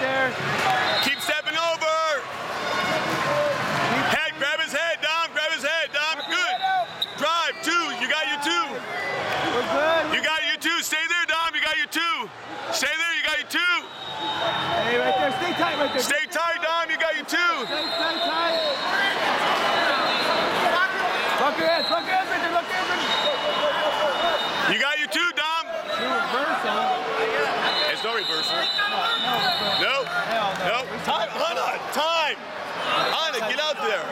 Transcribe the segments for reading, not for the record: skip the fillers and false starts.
there. Keep stepping over. Head, grab his head, Dom. Grab his head, Dom. Good. Drive, 2. You got your 2. We're good. You got your 2. Stay there, Dom. You got your 2. Stay there. You got your 2. Hey, right there. Stay tight right there. Stay tight, Dom. You got your 2. Stay tight. Lock your hands. Lock your hands right there. Lock your hands right there. You got your 2, Dom. Reversal. It's no reversal. No. No. Time. Hana. Time. Hana, get out there.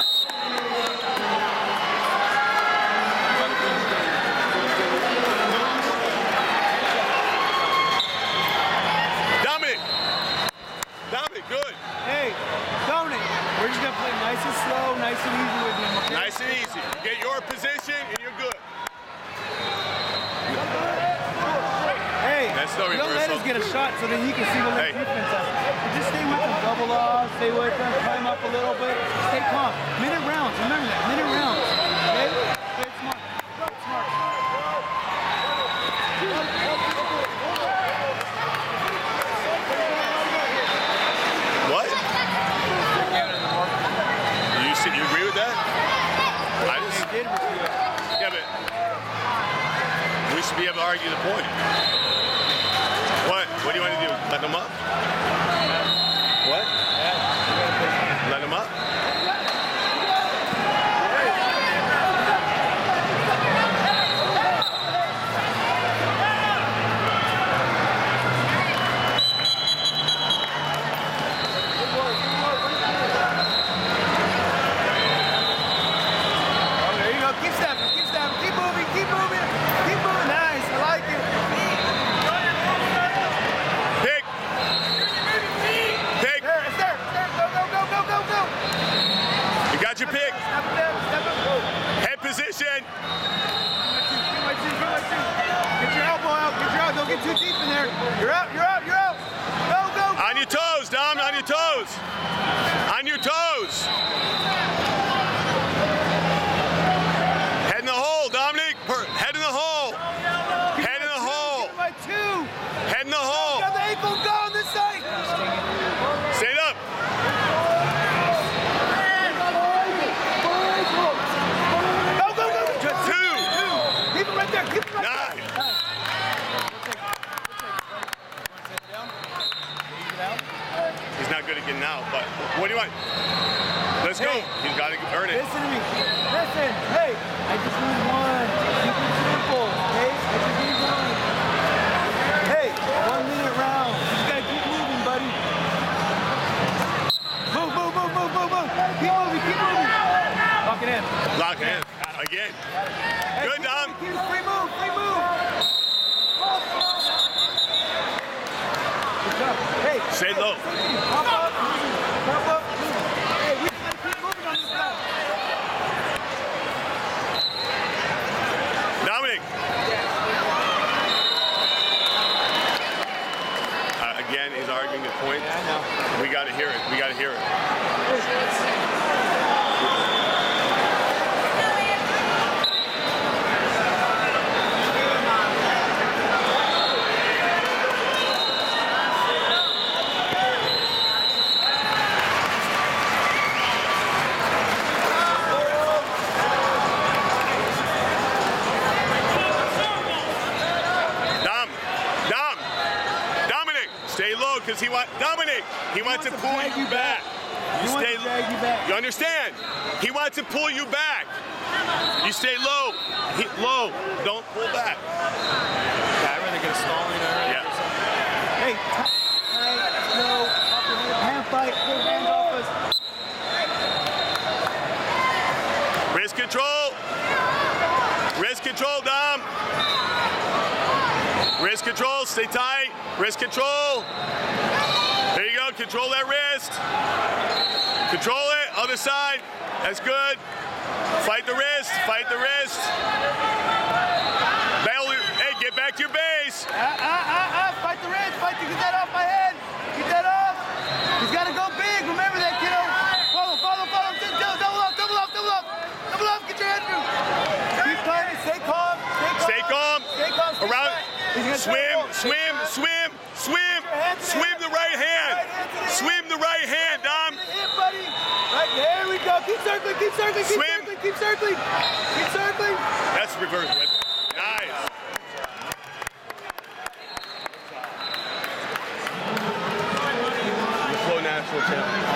Dominic, good. Hey, Dominic, we're just going to play nice and slow, nice and easy with him, okay? Nice and easy. Get your position and you're good. Hey, that's no don't let reversal. us get a shot so that he can see what the defense has. Just stay with him, double off, stay with him, climb up a little bit, stay calm. Minute rounds, remember that, minute rounds, okay? Play it smart, play it smart. What? You agree with that? I just did receive it. Yeah, but we should be able to argue the point. What? What do you want to do? Let them up? What? Let them up? Got your pick. Head position. Get your elbow out. Get your elbow. Don't get too deep in there. You're out. You're out. You're out. Go, go. On your toes, Dom. On your toes. On your toes. Head in the hole, Dominic. Head in the hole. Head in the hole. Head in the hole. Got the ankle. Go on this side. Stand up. He's not good at getting out, but what do you want? Let's go. He's got to earn it. Listen to me. Listen. Hey, I just need one. Keep it simple. Okay? I just need one. Hey, 1 minute round. You just got to keep moving, buddy. Move, move, move, move, move, move. Keep moving, keep moving. Lock it in. Lock it in. Again. Hey, good, Dom. Keep it free move, free move. Good job. Hey. Stay low. Pop up. Pop up. Hey, we gotta keep moving on this side. Dominic. Again, he's arguing the point. Yeah, I know. We got to hear it. We got to hear it. Stay low because he wants to pull you back. You understand? He wants to pull you back. You stay low. Low. Don't pull back. Yeah, I'd rather get a stalling there. Yeah. Hey, tight, low, hand fight, pull hands off us. Wrist control. Wrist control, Dom. Wrist control, stay tight. Wrist control. There you go, control that wrist. Control it, other side. That's good. Fight the wrist, fight the wrist. Hey, get back to your base. Fight the wrist, get that off my head. Get that off. He's got to go big, remember that, kiddo. Follow. Double up, get your head through. Keep climbing, stay calm. Stay calm. Around. Swim the right hand. Keep circling, keep circling, keep Swim. circling, keep circling. Keep circling. That's reverse. Nice. Flow national champion.